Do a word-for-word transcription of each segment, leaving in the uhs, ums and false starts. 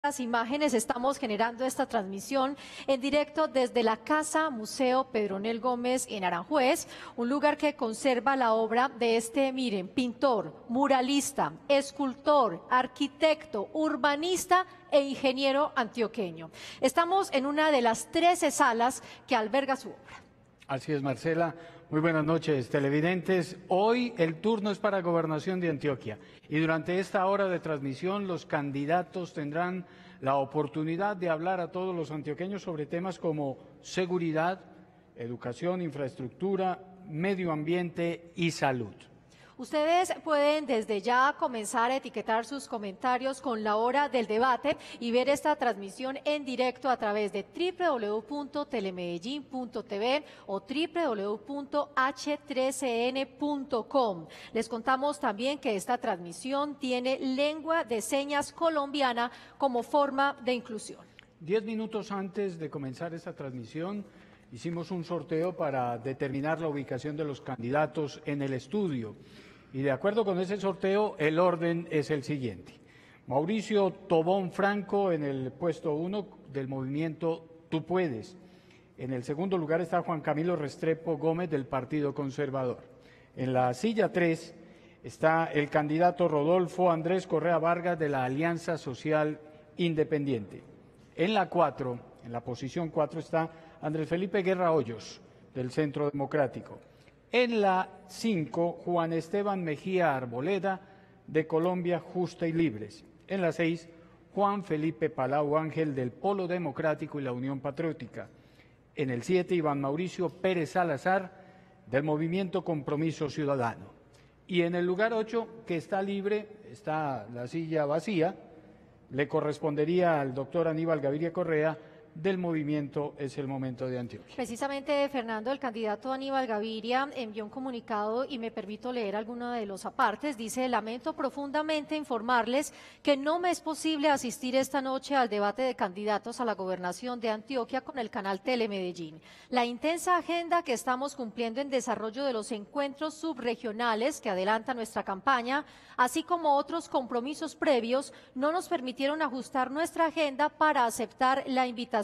Las imágenes estamos generando esta transmisión en directo desde la Casa Museo Pedronel Gómez en Aranjuez, un lugar que conserva la obra de este, miren, pintor, muralista, escultor, arquitecto, urbanista e ingeniero antioqueño. Estamos en una de las trece salas que alberga su obra. Así es, Marcela. Muy buenas noches, televidentes. Hoy el turno es para Gobernación de Antioquia y durante esta hora de transmisión los candidatos tendrán la oportunidad de hablar a todos los antioqueños sobre temas como seguridad, educación, infraestructura, medio ambiente y salud. Ustedes pueden desde ya comenzar a etiquetar sus comentarios con la hora del debate y ver esta transmisión en directo a través de w w w punto telemedellín punto t v o w w w punto h trece n punto com. Les contamos también que esta transmisión tiene lengua de señas colombiana como forma de inclusión. Diez minutos antes de comenzar esta transmisión, hicimos un sorteo para determinar la ubicación de los candidatos en el estudio. Y de acuerdo con ese sorteo, el orden es el siguiente. Mauricio Tobón Franco en el puesto uno del movimiento Tú Puedes. En el segundo lugar está Juan Camilo Restrepo Gómez del Partido Conservador. En la silla tres está el candidato Rodolfo Andrés Correa Vargas de la Alianza Social Independiente. En la cuatro, en la posición cuatro está Andrés Felipe Guerra Hoyos del Centro Democrático. En la cinco, Juan Esteban Mejía Arboleda, de Colombia Justa y Libres. En la seis, Juan Felipe Palau Ángel, del Polo Democrático y la Unión Patriótica. En el siete, Iván Mauricio Pérez Salazar, del Movimiento Compromiso Ciudadano. Y en el lugar ocho, que está libre, está la silla vacía, le correspondería al doctor Aníbal Gaviria Correa, del movimiento Es el Momento de Antioquia. Precisamente, Fernando, el candidato Aníbal Gaviria envió un comunicado y me permito leer alguno de los apartes. Dice: lamento profundamente informarles que no me es posible asistir esta noche al debate de candidatos a la gobernación de Antioquia con el canal Telemedellín. La intensa agenda que estamos cumpliendo en desarrollo de los encuentros subregionales que adelanta nuestra campaña, así como otros compromisos previos, no nos permitieron ajustar nuestra agenda para aceptar la invitación.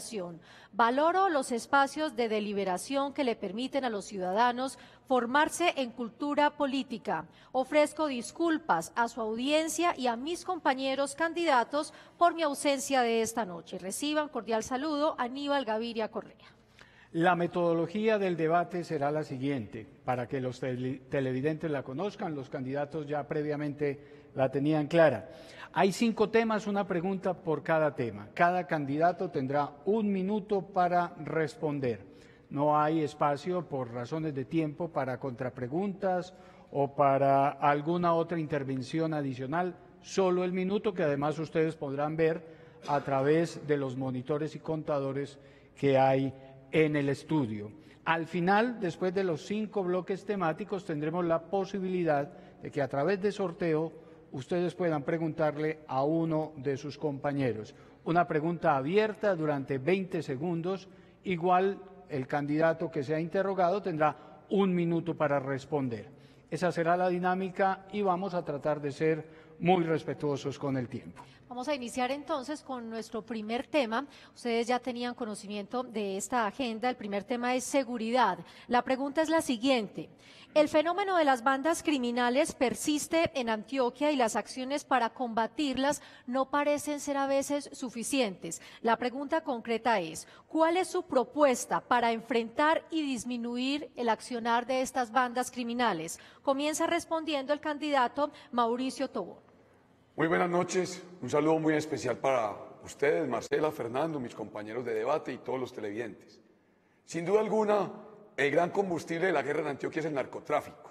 Valoro los espacios de deliberación que le permiten a los ciudadanos formarse en cultura política. Ofrezco disculpas a su audiencia y a mis compañeros candidatos por mi ausencia de esta noche. Reciban cordial saludo, Aníbal Gaviria Correa. La metodología del debate será la siguiente, para que los tele televidentes la conozcan, los candidatos ya previamente la tenían clara. Hay cinco temas, una pregunta por cada tema. Cada candidato tendrá un minuto para responder. No hay espacio por razones de tiempo para contrapreguntas o para alguna otra intervención adicional, solo el minuto que además ustedes podrán ver a través de los monitores y contadores que hay en el estudio. Al final, después de los cinco bloques temáticos, tendremos la posibilidad de que a través de sorteo ustedes puedan preguntarle a uno de sus compañeros. Una pregunta abierta durante veinte segundos, igual el candidato que sea interrogado tendrá un minuto para responder. Esa será la dinámica y vamos a tratar de ser muy respetuosos con el tiempo. Vamos a iniciar entonces con nuestro primer tema. Ustedes ya tenían conocimiento de esta agenda. El primer tema es seguridad. La pregunta es la siguiente: el fenómeno de las bandas criminales persiste en Antioquia y las acciones para combatirlas no parecen ser a veces suficientes. La pregunta concreta es: ¿cuál es su propuesta para enfrentar y disminuir el accionar de estas bandas criminales? Comienza respondiendo el candidato Mauricio Tobón. Muy buenas noches, un saludo muy especial para ustedes, Marcela, Fernando, mis compañeros de debate y todos los televidentes. Sin duda alguna, el gran combustible de la guerra en Antioquia es el narcotráfico.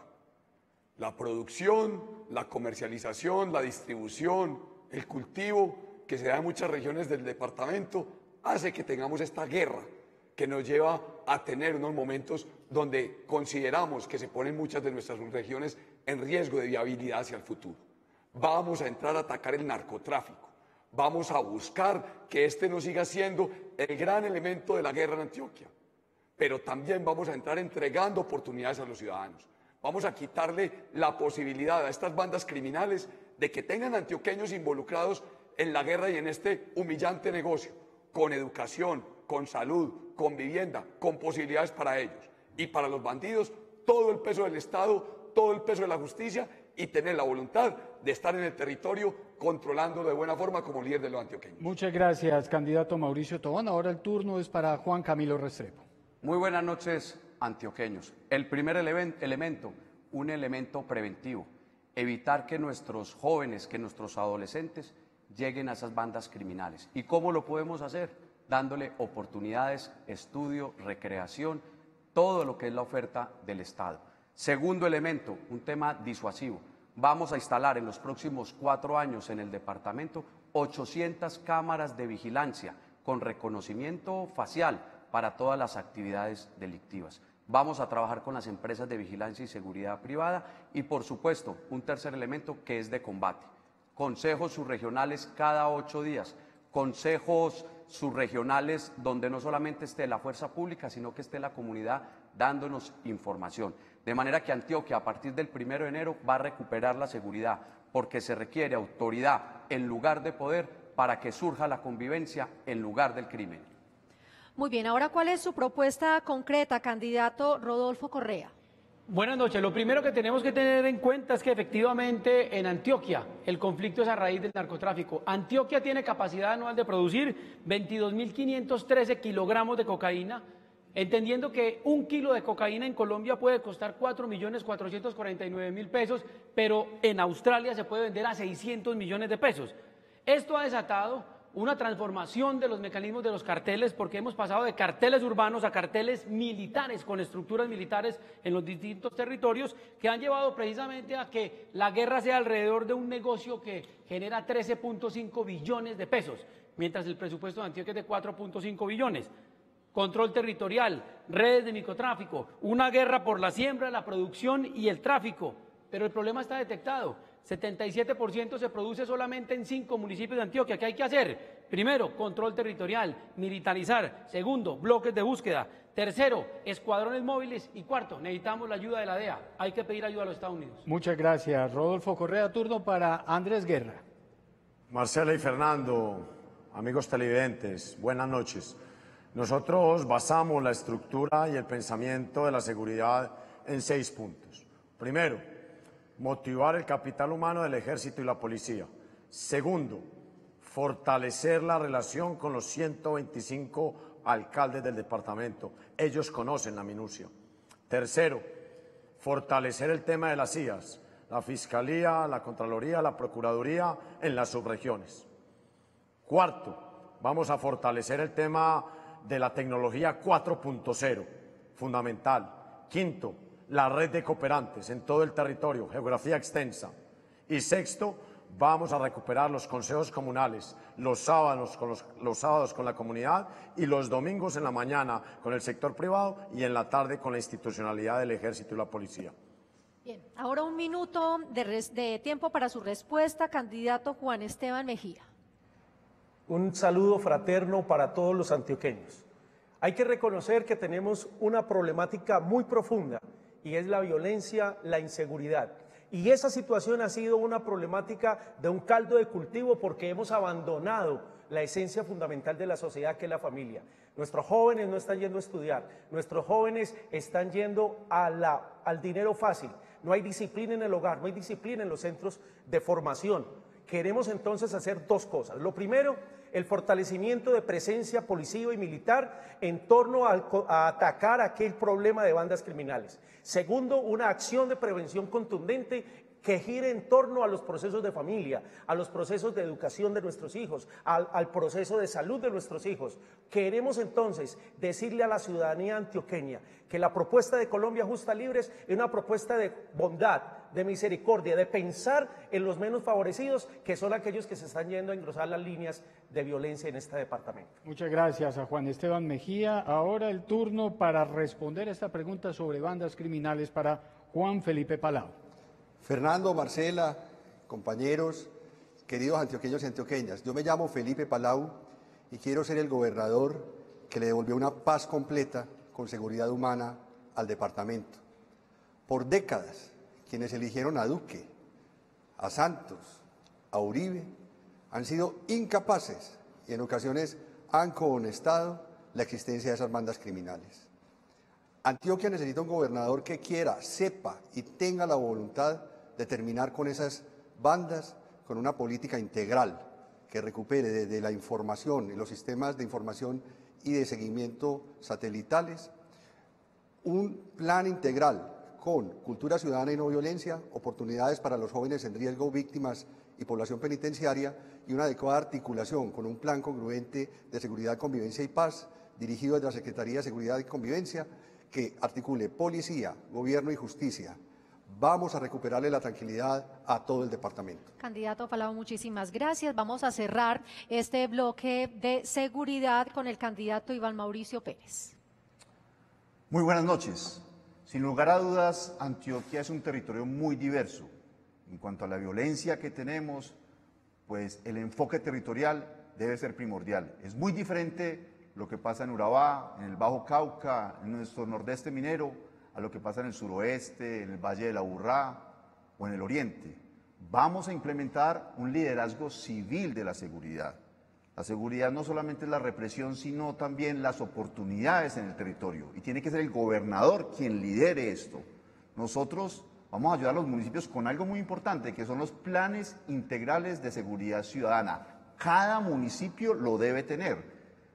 La producción, la comercialización, la distribución, el cultivo que se da en muchas regiones del departamento hace que tengamos esta guerra que nos lleva a tener unos momentos donde consideramos que se ponen muchas de nuestras regiones en riesgo de viabilidad hacia el futuro. Vamos a entrar a atacar el narcotráfico, vamos a buscar que este no siga siendo el gran elemento de la guerra en Antioquia, pero también vamos a entrar entregando oportunidades a los ciudadanos. Vamos a quitarle la posibilidad a estas bandas criminales de que tengan antioqueños involucrados en la guerra y en este humillante negocio, con educación, con salud, con vivienda, con posibilidades para ellos. Y para los bandidos, todo el peso del Estado, todo el peso de la justicia y tener la voluntad de estar en el territorio controlándolo de buena forma como líder de los antioqueños. Muchas gracias, candidato Mauricio Tobón. Ahora el turno es para Juan Camilo Restrepo. Muy buenas noches, antioqueños. El primer ele- elemento, un elemento preventivo, evitar que nuestros jóvenes, que nuestros adolescentes lleguen a esas bandas criminales. ¿Y cómo lo podemos hacer? Dándole oportunidades, estudio, recreación, todo lo que es la oferta del Estado. Segundo elemento, un tema disuasivo. Vamos a instalar en los próximos cuatro años en el departamento ochocientas cámaras de vigilancia con reconocimiento facial para todas las actividades delictivas. Vamos a trabajar con las empresas de vigilancia y seguridad privada y, por supuesto, un tercer elemento que es de combate. Consejos subregionales cada ocho días, consejos subregionales donde no solamente esté la fuerza pública, sino que esté la comunidad dándonos información. De manera que Antioquia, a partir del primero de enero, va a recuperar la seguridad, porque se requiere autoridad en lugar de poder para que surja la convivencia en lugar del crimen. Muy bien, ahora, ¿cuál es su propuesta concreta, candidato Rodolfo Correa? Buenas noches. Lo primero que tenemos que tener en cuenta es que efectivamente en Antioquia el conflicto es a raíz del narcotráfico. Antioquia tiene capacidad anual de producir veintidós mil quinientos trece kilogramos de cocaína, entendiendo que un kilo de cocaína en Colombia puede costar cuatro millones cuatrocientos cuarenta y nueve mil pesos, pero en Australia se puede vender a seiscientos millones de pesos. Esto ha desatado una transformación de los mecanismos de los carteles, porque hemos pasado de carteles urbanos a carteles militares, con estructuras militares en los distintos territorios, que han llevado precisamente a que la guerra sea alrededor de un negocio que genera trece punto cinco billones de pesos, mientras el presupuesto de Antioquia es de cuatro punto cinco billones. Control territorial, redes de microtráfico, una guerra por la siembra, la producción y el tráfico. Pero el problema está detectado. setenta y siete por ciento se produce solamente en cinco municipios de Antioquia. ¿Qué hay que hacer? Primero, control territorial, militarizar. Segundo, bloques de búsqueda. Tercero, escuadrones móviles. Y cuarto, necesitamos la ayuda de la D E A. Hay que pedir ayuda a los Estados Unidos. Muchas gracias, Rodolfo Correa. Turno para Andrés Guerra. Marcela y Fernando, amigos televidentes, buenas noches. Nosotros basamos la estructura y el pensamiento de la seguridad en seis puntos. Primero, motivar el capital humano del ejército y la policía. Segundo, fortalecer la relación con los ciento veinticinco alcaldes del departamento. Ellos conocen la minucia. Tercero, fortalecer el tema de las C I As, la Fiscalía, la Contraloría, la Procuraduría en las subregiones. Cuarto, vamos a fortalecer el tema de la tecnología cuatro punto cero, fundamental. Quinto, la red de cooperantes en todo el territorio, geografía extensa. Y sexto, vamos a recuperar los consejos comunales, los sábados con, los, los sábados con la comunidad y los domingos en la mañana con el sector privado y en la tarde con la institucionalidad del ejército y la policía. Bien, ahora un minuto de, res, de tiempo para su respuesta, candidato Juan Esteban Mejía. Un saludo fraterno para todos los antioqueños. Hay que reconocer que tenemos una problemática muy profunda y es la violencia, la inseguridad. Y esa situación ha sido una problemática de un caldo de cultivo porque hemos abandonado la esencia fundamental de la sociedad, que es la familia. Nuestros jóvenes no están yendo a estudiar, nuestros jóvenes están yendo a la, al dinero fácil. No hay disciplina en el hogar, no hay disciplina en los centros de formación. Queremos entonces hacer dos cosas. Lo primero, el fortalecimiento de presencia policiva y militar en torno a, a atacar aquel problema de bandas criminales. Segundo, una acción de prevención contundente que gire en torno a los procesos de familia, a los procesos de educación de nuestros hijos, al, al proceso de salud de nuestros hijos. Queremos entonces decirle a la ciudadanía antioqueña que la propuesta de Colombia Justa Libres es una propuesta de bondad, de misericordia, de pensar en los menos favorecidos, que son aquellos que se están yendo a engrosar las líneas de violencia en este departamento. Muchas gracias a Juan Esteban Mejía. Ahora el turno para responder a esta pregunta sobre bandas criminales para Juan Felipe Palau. Fernando, Marcela, compañeros, queridos antioqueños y antioqueñas, yo me llamo Felipe Palau y quiero ser el gobernador que le devolvió una paz completa con seguridad humana al departamento. Por décadas, quienes eligieron a Duque, a Santos, a Uribe, han sido incapaces y en ocasiones han cohonestado la existencia de esas bandas criminales. Antioquia necesita un gobernador que quiera, sepa y tenga la voluntad de terminar con esas bandas con una política integral que recupere desde la información y los sistemas de información y de seguimiento satelitales un plan integral con cultura ciudadana y no violencia, oportunidades para los jóvenes en riesgo, víctimas y población penitenciaria y una adecuada articulación con un plan congruente de seguridad, convivencia y paz dirigido desde la Secretaría de Seguridad y Convivencia que articule policía, gobierno y justicia. Vamos a recuperarle la tranquilidad a todo el departamento. Candidato Palau, muchísimas gracias. Vamos a cerrar este bloque de seguridad con el candidato Iván Mauricio Pérez. Muy buenas noches. Sin lugar a dudas, Antioquia es un territorio muy diverso. En cuanto a la violencia que tenemos, pues el enfoque territorial debe ser primordial. Es muy diferente lo que pasa en Urabá, en el Bajo Cauca, en nuestro nordeste minero, a lo que pasa en el suroeste, en el Valle de la Aburrá o en el oriente. Vamos a implementar un liderazgo civil de la seguridad. La seguridad no solamente es la represión, sino también las oportunidades en el territorio. Y tiene que ser el gobernador quien lidere esto. Nosotros vamos a ayudar a los municipios con algo muy importante, que son los planes integrales de seguridad ciudadana. Cada municipio lo debe tener.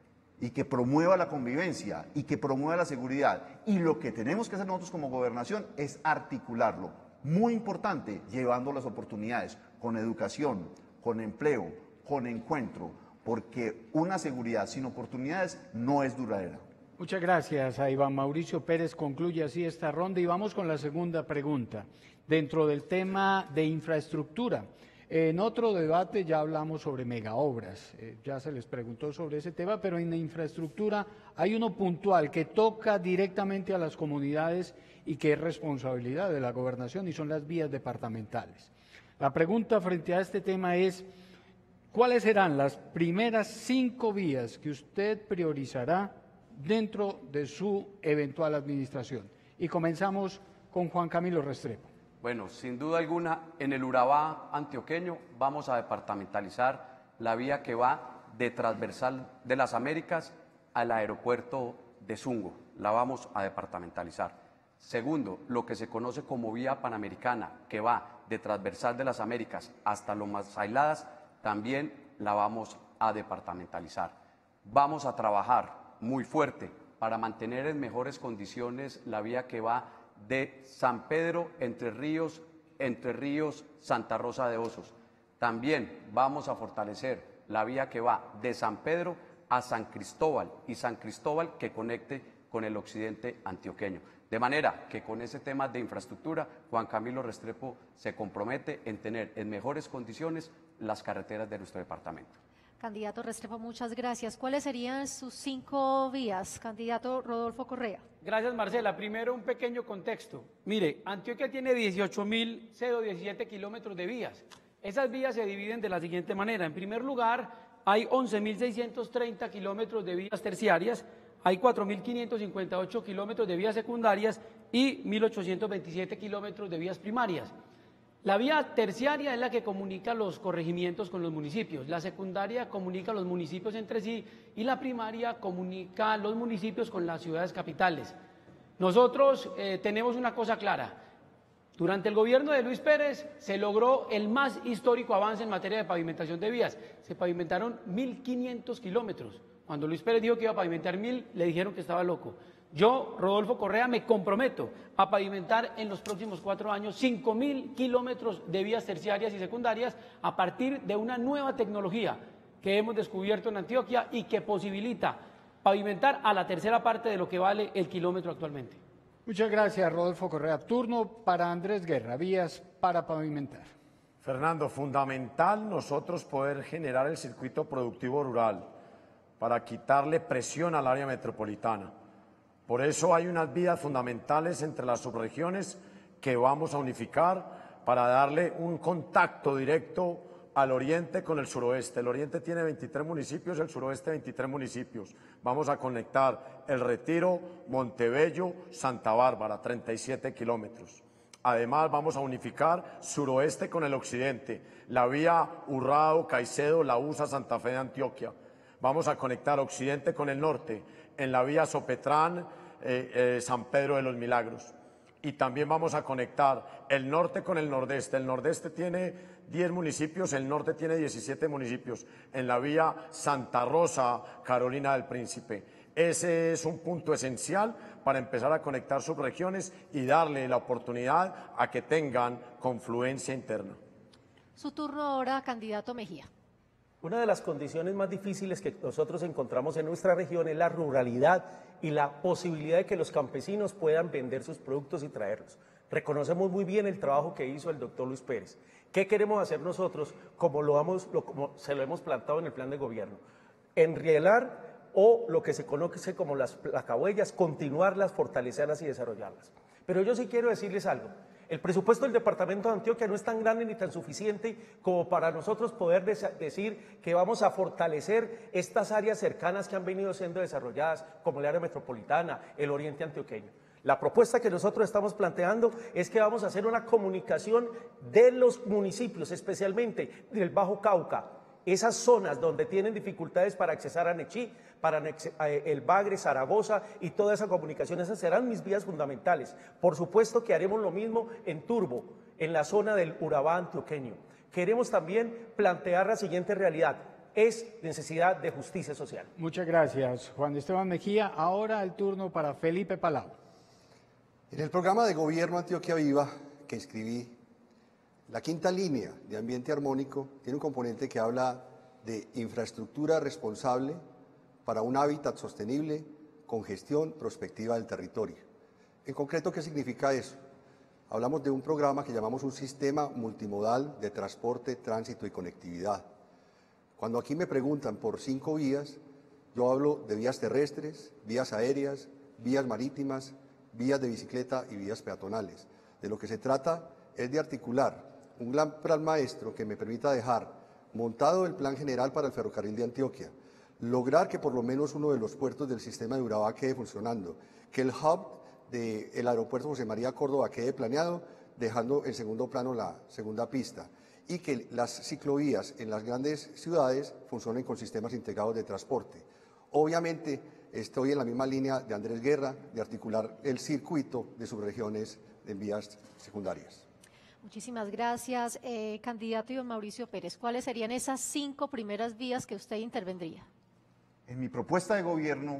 Y que promueva la convivencia, y que promueva la seguridad. Y lo que tenemos que hacer nosotros como gobernación es articularlo. Muy importante, llevando las oportunidades, con educación, con empleo, con encuentro, porque una seguridad sin oportunidades no es duradera. Muchas gracias a Iván Mauricio Pérez. Concluye así esta ronda y vamos con la segunda pregunta. Dentro del tema de infraestructura, en otro debate ya hablamos sobre megaobras, eh, ya se les preguntó sobre ese tema, pero en la infraestructura hay uno puntual que toca directamente a las comunidades y que es responsabilidad de la gobernación y son las vías departamentales. La pregunta frente a este tema es, ¿cuáles serán las primeras cinco vías que usted priorizará dentro de su eventual administración? Y comenzamos con Juan Camilo Restrepo. Bueno, sin duda alguna, en el Urabá antioqueño vamos a departamentalizar la vía que va de Transversal de las Américas al aeropuerto de Zungo. La vamos a departamentalizar. Segundo, lo que se conoce como vía panamericana, que va de Transversal de las Américas hasta Lomas Aisladas, también la vamos a departamentalizar. Vamos a trabajar muy fuerte para mantener en mejores condiciones la vía que va de San Pedro, Entre Ríos, Entre Ríos, Santa Rosa de Osos. También vamos a fortalecer la vía que va de San Pedro a San Cristóbal y San Cristóbal que conecte con el occidente antioqueño. De manera que con ese tema de infraestructura, Juan Camilo Restrepo se compromete en tener en mejores condiciones las carreteras de nuestro departamento. Candidato Restrepo, muchas gracias. ¿Cuáles serían sus cinco vías, candidato Rodolfo Correa? Gracias, Marcela. Primero, un pequeño contexto. Mire, Antioquia tiene dieciocho mil diecisiete kilómetros de vías. Esas vías se dividen de la siguiente manera. En primer lugar, hay once mil seiscientos treinta kilómetros de vías terciarias, hay cuatro mil quinientos cincuenta y ocho kilómetros de vías secundarias y mil ochocientos veintisiete kilómetros de vías primarias. La vía terciaria es la que comunica los corregimientos con los municipios, la secundaria comunica los municipios entre sí y la primaria comunica los municipios con las ciudades capitales. Nosotros eh, tenemos una cosa clara, durante el gobierno de Luis Pérez se logró el más histórico avance en materia de pavimentación de vías, se pavimentaron mil quinientos kilómetros, cuando Luis Pérez dijo que iba a pavimentar mil, le dijeron que estaba loco. Yo, Rodolfo Correa, me comprometo a pavimentar en los próximos cuatro años cinco mil kilómetros de vías terciarias y secundarias a partir de una nueva tecnología que hemos descubierto en Antioquia y que posibilita pavimentar a la tercera parte de lo que vale el kilómetro actualmente. Muchas gracias, Rodolfo Correa. Turno para Andrés Guerra, vías para pavimentar. Fernando, fundamental nosotros poder generar el circuito productivo rural para quitarle presión al área metropolitana. Por eso hay unas vías fundamentales entre las subregiones que vamos a unificar para darle un contacto directo al oriente con el suroeste. El oriente tiene veintitrés municipios, el suroeste veintitrés municipios. Vamos a conectar El Retiro, Montebello, Santa Bárbara, treinta y siete kilómetros. Además, vamos a unificar suroeste con el occidente, la vía Urrao, Caicedo, La Usa, Santa Fe de Antioquia. Vamos a conectar occidente con el norte en la vía Sopetrán, eh, eh, San Pedro de los Milagros. Y también vamos a conectar el norte con el nordeste. El nordeste tiene diez municipios, el norte tiene diecisiete municipios en la vía Santa Rosa, Carolina del Príncipe. Ese es un punto esencial para empezar a conectar subregiones y darle la oportunidad a que tengan confluencia interna. Su turno ahora, candidato Mejía. Una de las condiciones más difíciles que nosotros encontramos en nuestra región es la ruralidad y la posibilidad de que los campesinos puedan vender sus productos y traerlos. Reconocemos muy bien el trabajo que hizo el doctor Luis Pérez. ¿Qué queremos hacer nosotros como, lo vamos, lo, como se lo hemos plantado en el plan de gobierno? Enrielar o lo que se conoce como las placahuellas, continuarlas, fortalecerlas y desarrollarlas. Pero yo sí quiero decirles algo. El presupuesto del departamento de Antioquia no es tan grande ni tan suficiente como para nosotros poder decir que vamos a fortalecer estas áreas cercanas que han venido siendo desarrolladas, como el área metropolitana, el oriente antioqueño. La propuesta que nosotros estamos planteando es que vamos a hacer una comunicación de los municipios, especialmente del Bajo Cauca, esas zonas donde tienen dificultades para accesar a Nechí, para el Bagre, Zaragoza y toda esa comunicación, esas serán mis vías fundamentales. Por supuesto que haremos lo mismo en Turbo, en la zona del Urabá antioqueño. Queremos también plantear la siguiente realidad, es necesidad de justicia social. Muchas gracias, Juan Esteban Mejía. Ahora el turno para Felipe Palau. En el programa de gobierno Antioquia Viva que escribí, la quinta línea de ambiente armónico tiene un componente que habla de infraestructura responsable para un hábitat sostenible con gestión prospectiva del territorio. En concreto, ¿qué significa eso? Hablamos de un programa que llamamos un sistema multimodal de transporte, tránsito y conectividad. Cuando aquí me preguntan por cinco vías, yo hablo de vías terrestres, vías aéreas, vías marítimas, vías de bicicleta y vías peatonales. De lo que se trata es de articular un gran plan maestro que me permita dejar montado el plan general para el ferrocarril de Antioquia, lograr que por lo menos uno de los puertos del sistema de Urabá quede funcionando, que el hub del aeropuerto José María Córdoba quede planeado, dejando en segundo plano la segunda pista, y que las ciclovías en las grandes ciudades funcionen con sistemas integrados de transporte. Obviamente estoy en la misma línea de Andrés Guerra, de articular el circuito de subregiones en vías secundarias. Muchísimas gracias. Eh, candidato Iván Mauricio Pérez, ¿cuáles serían esas cinco primeras vías que usted intervendría? En mi propuesta de gobierno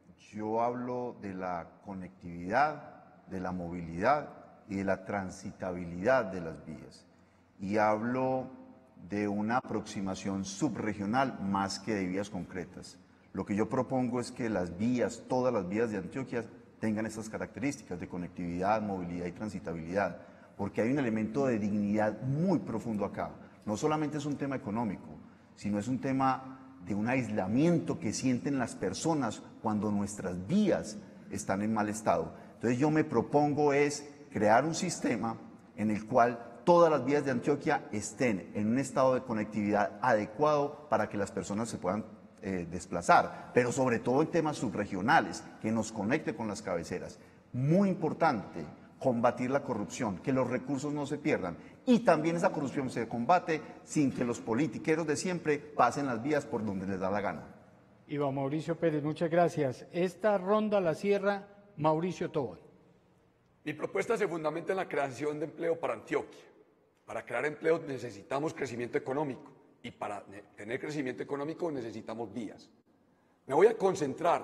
yo hablo de la conectividad, de la movilidad y de la transitabilidad de las vías. Y hablo de una aproximación subregional más que de vías concretas. Lo que yo propongo es que las vías, todas las vías de Antioquia tengan estas características de conectividad, movilidad y transitabilidad, porque hay un elemento de dignidad muy profundo acá. No solamente es un tema económico, sino es un tema de un aislamiento que sienten las personas cuando nuestras vías están en mal estado. Entonces yo me propongo es crear un sistema en el cual todas las vías de Antioquia estén en un estado de conectividad adecuado para que las personas se puedan eh, desplazar, pero sobre todo en temas subregionales, que nos conecte con las cabeceras. Muy importante, combatir la corrupción, que los recursos no se pierdan. Y también esa corrupción se combate sin que los politiqueros de siempre pasen las vías por donde les da la gana. Iván Mauricio Pérez, muchas gracias. Esta ronda la cierra Mauricio Tobón. Mi propuesta se fundamenta en la creación de empleo para Antioquia. Para crear empleo necesitamos crecimiento económico y para tener crecimiento económico necesitamos vías. Me voy a concentrar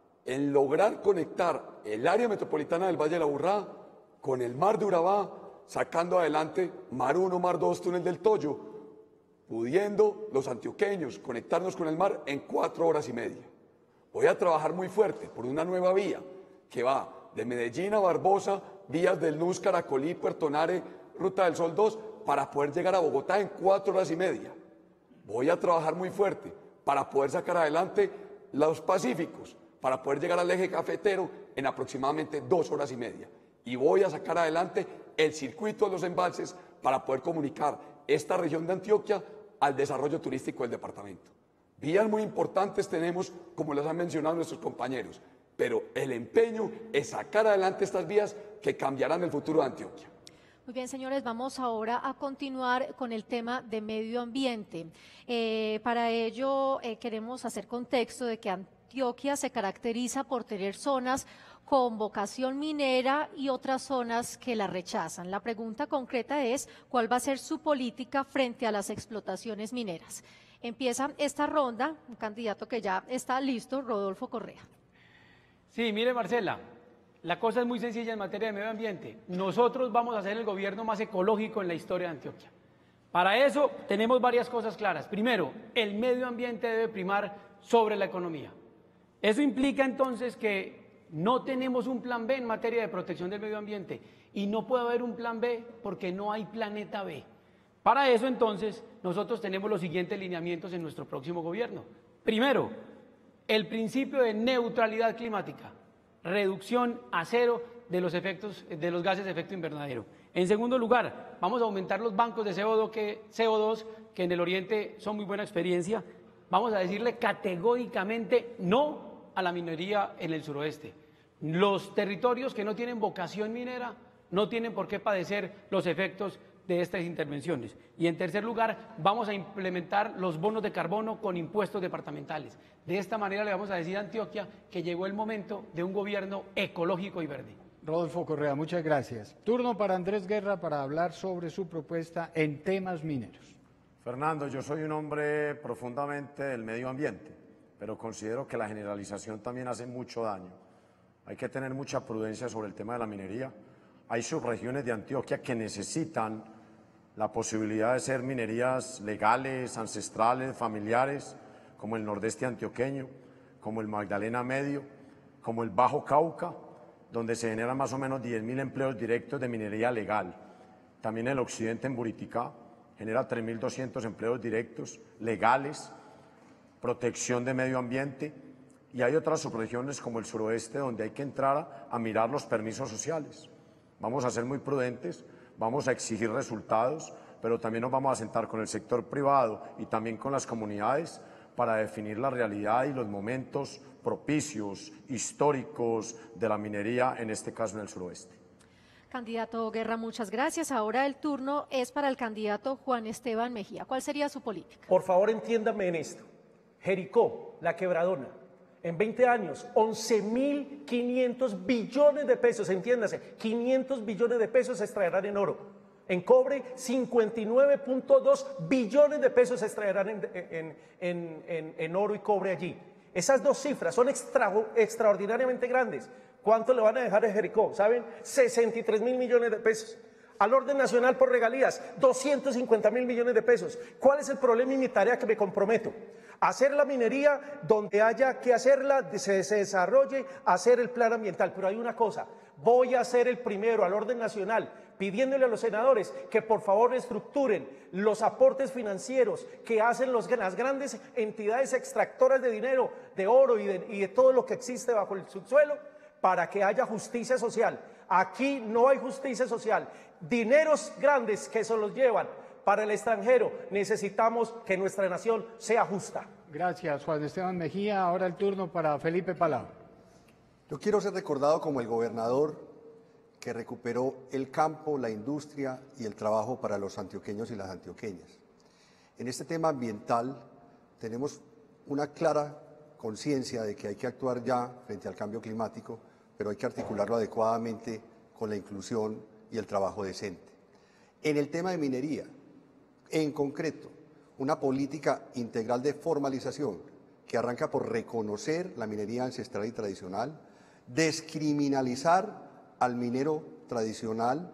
en lograr conectar el área metropolitana del Valle de la Aburrá con el mar de Urabá, sacando adelante Mar uno, Mar dos, Túnel del Toyo, pudiendo los antioqueños conectarnos con el mar en cuatro horas y media. Voy a trabajar muy fuerte por una nueva vía que va de Medellín a Barbosa, vías del Nus, Caracolí, Puerto Nare, Ruta del Sol dos, para poder llegar a Bogotá en cuatro horas y media. Voy a trabajar muy fuerte para poder sacar adelante los Pacíficos, para poder llegar al eje cafetero en aproximadamente dos horas y media. Y voy a sacar adelante el circuito de los embalses para poder comunicar esta región de Antioquia al desarrollo turístico del departamento. Vías muy importantes tenemos, como las han mencionado nuestros compañeros, pero el empeño es sacar adelante estas vías que cambiarán el futuro de Antioquia. Muy bien, señores, vamos ahora a continuar con el tema de medio ambiente. Eh, para ello eh, queremos hacer contexto de que Antioquia se caracteriza por tener zonas con vocación minera y otras zonas que la rechazan. La pregunta concreta es, ¿cuál va a ser su política frente a las explotaciones mineras? Empieza esta ronda, un candidato que ya está listo, Rodolfo Correa. Sí, mire, Marcela, la cosa es muy sencilla en materia de medio ambiente. Nosotros vamos a ser el gobierno más ecológico en la historia de Antioquia. Para eso tenemos varias cosas claras. Primero, el medio ambiente debe primar sobre la economía. Eso implica entonces que no tenemos un plan B en materia de protección del medio ambiente y no puede haber un plan B porque no hay planeta B. Para eso entonces nosotros tenemos los siguientes lineamientos en nuestro próximo gobierno. Primero, el principio de neutralidad climática, reducción a cero de los efectos de los gases de efecto invernadero. En segundo lugar, vamos a aumentar los bancos de C O dos que, C O dos, que en el Oriente son muy buena experiencia. Vamos a decirle categóricamente no a la minería en el suroeste. Los territorios que no tienen vocación minera no tienen por qué padecer los efectos de estas intervenciones. Y en tercer lugar, vamos a implementar los bonos de carbono con impuestos departamentales. De esta manera le vamos a decir a Antioquia que llegó el momento de un gobierno ecológico y verde. Rodolfo Correa, muchas gracias. Turno para Andrés Guerra para hablar sobre su propuesta en temas mineros. Fernando, yo soy un hombre profundamente del medio ambiente, pero considero que la generalización también hace mucho daño. Hay que tener mucha prudencia sobre el tema de la minería. Hay subregiones de Antioquia que necesitan la posibilidad de ser minerías legales, ancestrales, familiares, como el nordeste antioqueño, como el Magdalena Medio, como el Bajo Cauca, donde se generan más o menos diez mil empleos directos de minería legal. También el occidente en Buriticá genera tres mil doscientos empleos directos, legales, protección de medio ambiente, y hay otras subregiones como el suroeste donde hay que entrar a, a mirar los permisos sociales. Vamos a ser muy prudentes, vamos a exigir resultados, pero también nos vamos a sentar con el sector privado y también con las comunidades para definir la realidad y los momentos propicios, históricos de la minería, en este caso en el suroeste. Candidato Guerra, muchas gracias. Ahora el turno es para el candidato Juan Esteban Mejía. ¿Cuál sería su política? Por favor, entiéndame en esto. Jericó, La Quebradona, en veinte años, once mil quinientos billones de pesos, entiéndase, quinientos billones de pesos se extraerán en oro. En cobre, cincuenta y nueve punto dos billones de pesos se extraerán en, en, en, en, en oro y cobre allí. Esas dos cifras son extra, extraordinariamente grandes. ¿Cuánto le van a dejar a Jericó? ¿Saben? sesenta y tres mil millones de pesos. Al orden nacional por regalías, doscientos cincuenta mil millones de pesos. ¿Cuál es el problema y mi tarea que me comprometo? Hacer la minería donde haya que hacerla, se, se desarrolle, hacer el plan ambiental. Pero hay una cosa, voy a ser el primero al orden nacional, pidiéndole a los senadores que por favor estructuren los aportes financieros que hacen los, las grandes entidades extractoras de dinero, de oro y de, y de todo lo que existe bajo el subsuelo, para que haya justicia social. Aquí no hay justicia social. Dineros grandes que se los llevan para el extranjero. Necesitamos que nuestra nación sea justa. Gracias, Juan Esteban Mejía. Ahora el turno para Felipe Palau. Yo quiero ser recordado como el gobernador que recuperó el campo, la industria y el trabajo para los antioqueños y las antioqueñas. En este tema ambiental tenemos una clara conciencia de que hay que actuar ya frente al cambio climático, pero hay que articularlo adecuadamente con la inclusión y el trabajo decente. En el tema de minería, en concreto, una política integral de formalización que arranca por reconocer la minería ancestral y tradicional, descriminalizar al minero tradicional,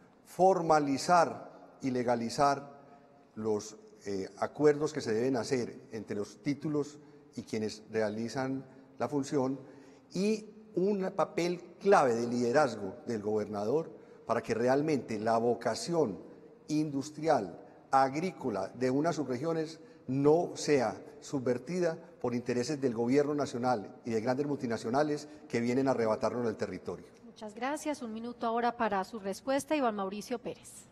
formalizar y legalizar los eh, acuerdos que se deben hacer entre los títulos y quienes realizan la función, y un papel clave de liderazgo del gobernador para que realmente la vocación industrial, agrícola de unas subregiones no sea subvertida por intereses del gobierno nacional y de grandes multinacionales que vienen a arrebatarnos el territorio. Muchas gracias. Un minuto ahora para su respuesta, Iván Mauricio Pérez.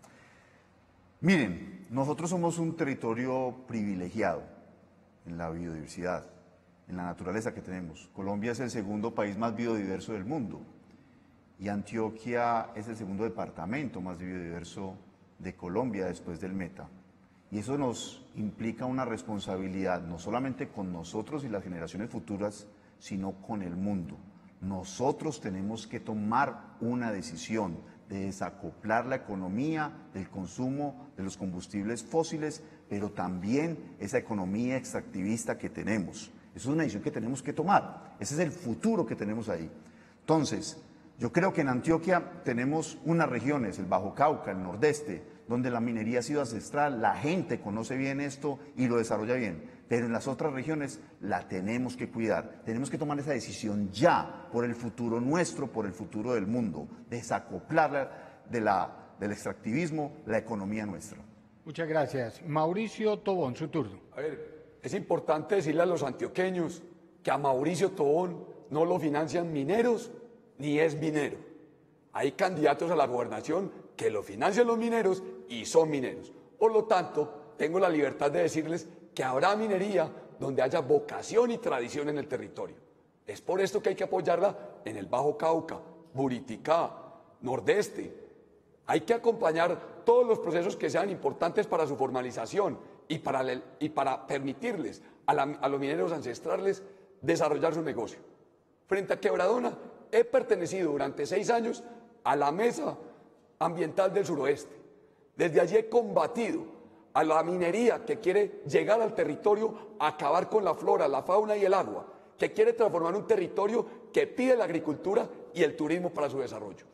Miren, nosotros somos un territorio privilegiado en la biodiversidad, en la naturaleza que tenemos. Colombia es el segundo país más biodiverso del mundo y Antioquia es el segundo departamento más biodiverso de Colombia después del Meta. Y eso nos implica una responsabilidad no solamente con nosotros y las generaciones futuras, sino con el mundo. Nosotros tenemos que tomar una decisión de desacoplar la economía del consumo de los combustibles fósiles, pero también esa economía extractivista que tenemos. Eso es una decisión que tenemos que tomar. Ese es el futuro que tenemos ahí. Entonces, yo creo que en Antioquia tenemos unas regiones, el Bajo Cauca, el Nordeste, donde la minería ha sido ancestral, la gente conoce bien esto y lo desarrolla bien. Pero en las otras regiones la tenemos que cuidar. Tenemos que tomar esa decisión ya por el futuro nuestro, por el futuro del mundo, desacoplar de la, del extractivismo la economía nuestra. Muchas gracias. Mauricio Tobón, su turno. A ver, es importante decirle a los antioqueños que a Mauricio Tobón no lo financian mineros ni es minero. Hay candidatos a la gobernación que lo financian los mineros y son mineros. Por lo tanto, tengo la libertad de decirles que habrá minería donde haya vocación y tradición en el territorio. Es por esto que hay que apoyarla en el Bajo Cauca, Buriticá, Nordeste. Hay que acompañar todos los procesos que sean importantes para su formalización y para, el, y para permitirles a, la, a los mineros ancestrales desarrollar su negocio. Frente a Quebradona, he pertenecido durante seis años a la Mesa Ambiental del Suroeste. Desde allí he combatido a la minería que quiere llegar al territorio a acabar con la flora, la fauna y el agua, que quiere transformar un territorio que pide la agricultura y el turismo para su desarrollo.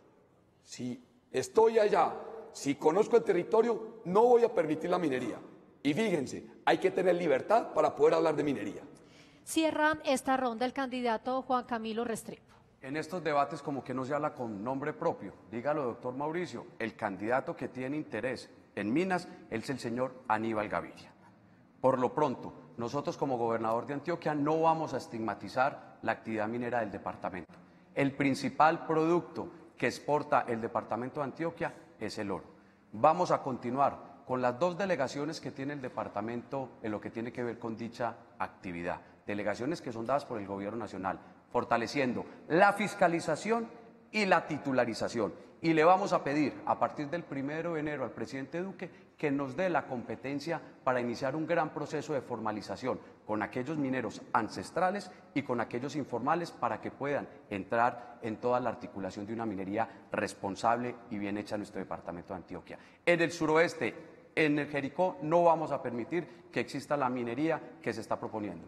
Si estoy allá, si conozco el territorio, no voy a permitir la minería. Y fíjense, hay que tener libertad para poder hablar de minería. Cierra esta ronda el candidato Juan Camilo Restrepo. En estos debates como que no se habla con nombre propio. Dígalo, doctor Mauricio, el candidato que tiene interés en minas es el señor Aníbal Gaviria. Por lo pronto, nosotros como gobernador de Antioquia no vamos a estigmatizar la actividad minera del departamento. El principal producto que exporta el departamento de Antioquia es el oro. Vamos a continuar con las dos delegaciones que tiene el departamento en lo que tiene que ver con dicha actividad. Delegaciones que son dadas por el gobierno nacional, fortaleciendo la fiscalización y la titularización. Y le vamos a pedir a partir del primero de enero al presidente Duque que nos dé la competencia para iniciar un gran proceso de formalización con aquellos mineros ancestrales y con aquellos informales para que puedan entrar en toda la articulación de una minería responsable y bien hecha en nuestro departamento de Antioquia. En el suroeste, en el Jericó, no vamos a permitir que exista la minería que se está proponiendo.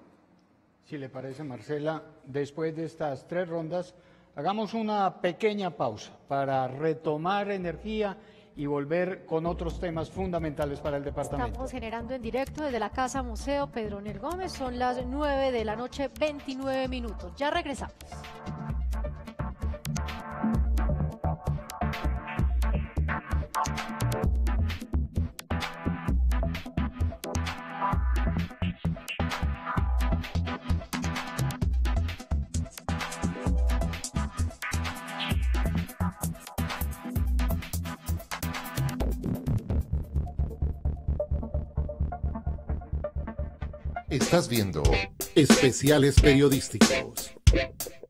Si le parece, Marcela, después de estas tres rondas, hagamos una pequeña pausa para retomar energía y volver con otros temas fundamentales para el departamento. Estamos generando en directo desde la Casa Museo Pedronel Gómez. Son las nueve de la noche, veintinueve minutos. Ya regresamos. Estás viendo Especiales Periodísticos.